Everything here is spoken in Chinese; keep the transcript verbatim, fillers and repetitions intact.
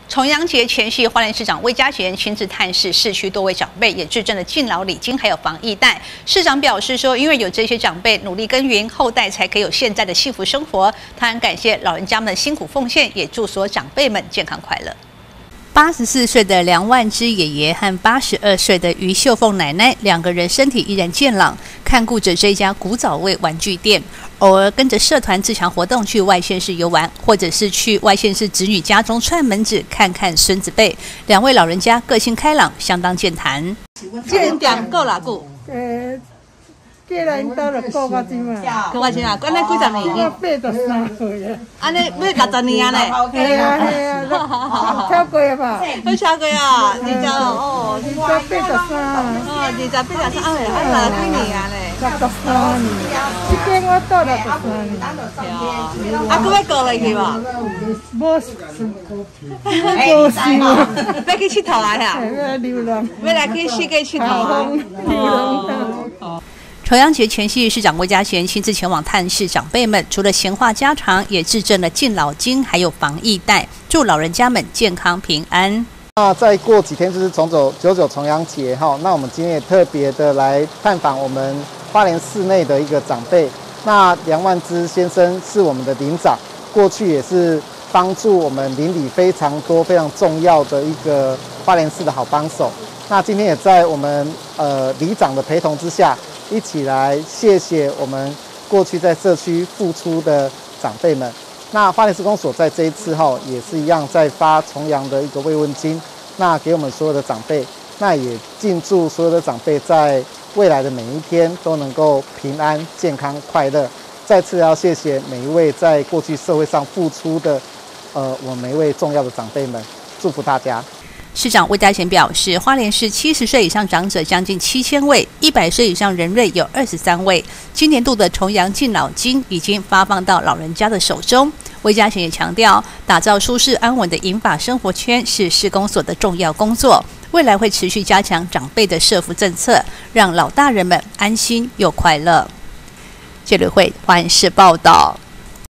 重阳节前夕，花莲市长魏嘉贤亲自探视市区多位长辈，也致赠了敬老礼金还有防疫袋。市长表示说，因为有这些长辈努力耕耘，后代才可以有现在的幸福生活。他很感谢老人家们的辛苦奉献，也祝所有长辈们健康快乐。 八十四岁的梁万之爷爷和八十二岁的于秀凤奶奶，两个人身体依然健朗，看顾着这家古早味玩具店。偶尔跟着社团自强活动去外县市游玩，或者是去外县市子女家中串门子，看看孙子辈。两位老人家个性开朗，相当健谈。这间店够偌久？呃， 过来因兜就过到即嘛。 过到即嘛，安尼几十年？ 我八十三岁啊。 安尼要六十年啊咧？ 系啊系啊，超过啊吧？ 都超过啊，二十哦， 二十八十三。 哦，二十八十三，哎，啊，六十几年啊咧？ 十三年，这间我倒了十三年。 啊，佫要过落去无？ 无，无想。 要去佚佗啊呀？ 要流浪。 要来去世界佚佗啊？ 流浪。 重阳节前夕，市长魏嘉贤亲自前往探视长辈们，除了闲话家常，也致赠了敬老金，还有防疫袋，祝老人家们健康平安。 那再过几天就是重走九九重阳节哈，那我们今天也特别的来探访我们花莲市内的一个长辈。那梁万之先生是我们的邻长，过去也是帮助我们邻里非常多、非常重要的一个花莲市的好帮手。那今天也在我们呃里长的陪同之下。 一起来谢谢我们过去在社区付出的长辈们。那花莲市公所在这一次哈也是一样在发重阳的一个慰问金，那给我们所有的长辈，那也敬祝所有的长辈在未来的每一天都能够平安、健康、快乐。再次要谢谢每一位在过去社会上付出的，呃，我们每一位重要的长辈们，祝福大家。 市长魏嘉贤表示，花莲市七十岁以上长者将近七千位，一百岁以上人瑞有二十三位。今年度的重阳敬老金已经发放到老人家的手中。魏嘉贤也强调，打造舒适安稳的银发生活圈是市公所的重要工作，未来会持续加强长辈的社福政策，让老大人们安心又快乐。记者会花莲市报道。